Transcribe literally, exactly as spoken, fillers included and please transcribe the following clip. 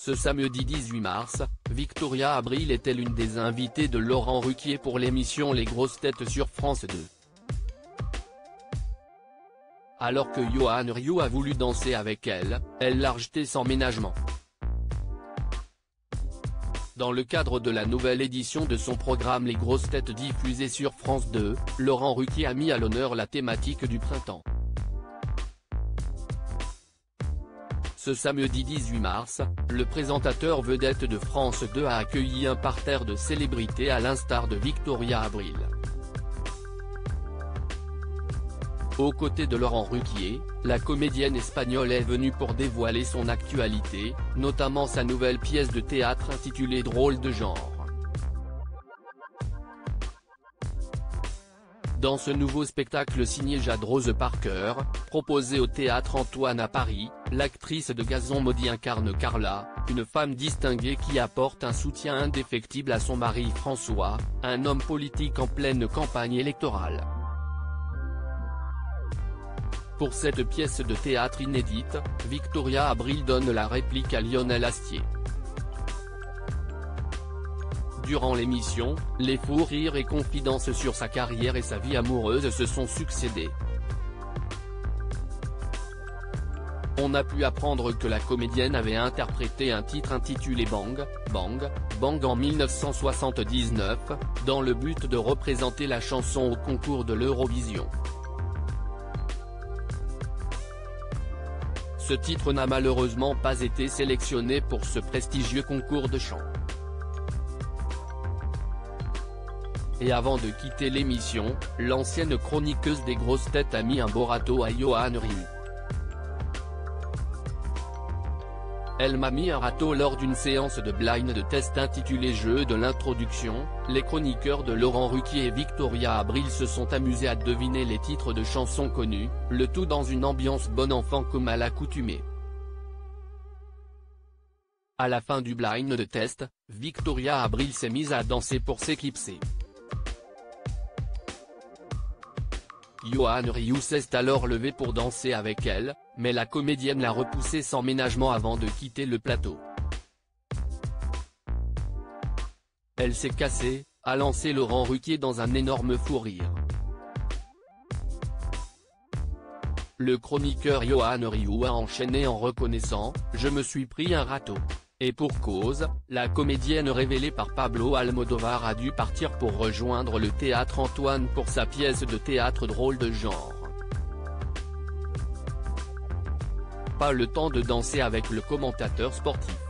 Ce samedi dix-huit mars, Victoria Abril était l'une des invitées de Laurent Ruquier pour l'émission Les Grosses Têtes sur France deux. Alors que Yoann Rioux a voulu danser avec elle, elle l'a rejeté sans ménagement. Dans le cadre de la nouvelle édition de son programme Les Grosses Têtes diffusé sur France deux, Laurent Ruquier a mis à l'honneur la thématique du printemps. Ce samedi dix-huit mars, le présentateur vedette de France deux a accueilli un parterre de célébrités à l'instar de Victoria Abril. Aux côtés de Laurent Ruquier, la comédienne espagnole est venue pour dévoiler son actualité, notamment sa nouvelle pièce de théâtre intitulée Drôle de genre. Dans ce nouveau spectacle signé Jade Rose Parker, proposé au Théâtre Antoine à Paris, l'actrice de Gazon Maudit incarne Carla, une femme distinguée qui apporte un soutien indéfectible à son mari François, un homme politique en pleine campagne électorale. Pour cette pièce de théâtre inédite, Victoria Abril donne la réplique à Lionel Astier. Durant l'émission, les fous rires et confidences sur sa carrière et sa vie amoureuse se sont succédés. On a pu apprendre que la comédienne avait interprété un titre intitulé Bang, Bang, Bang en mille neuf cent soixante-dix-neuf, dans le but de représenter la chanson au concours de l'Eurovision. Ce titre n'a malheureusement pas été sélectionné pour ce prestigieux concours de chant. Et avant de quitter l'émission, l'ancienne chroniqueuse des Grosses Têtes a mis un beau râteau à Yoann Rioux. Elle m'a mis un râteau lors d'une séance de blind test intitulée Jeu de l'introduction. Les chroniqueurs de Laurent Ruquier et Victoria Abril se sont amusés à deviner les titres de chansons connues, le tout dans une ambiance bon enfant comme à l'accoutumée. À la fin du blind test, Victoria Abril s'est mise à danser pour s'éclipser. Yoann Rioux s'est alors levé pour danser avec elle, mais la comédienne l'a repoussé sans ménagement avant de quitter le plateau. Elle s'est cassée, a lancé Laurent Ruquier dans un énorme fou rire. Le chroniqueur Yoann Rioux a enchaîné en reconnaissant « Je me suis pris un râteau ». Et pour cause, la comédienne révélée par Pablo Almodovar a dû partir pour rejoindre le Théâtre Antoine pour sa pièce de théâtre Drôle de genre. Pas le temps de danser avec le commentateur sportif.